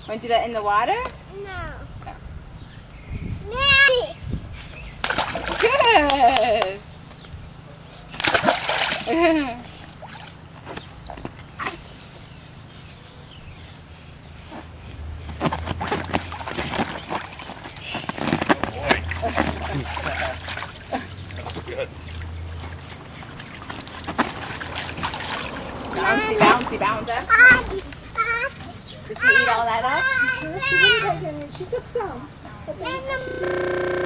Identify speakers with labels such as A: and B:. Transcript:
A: Want to do that in the water?
B: No.
A: Good.
C: Good.
A: Bouncy, bouncy, bouncer. Did she eat all that up?
D: She took some.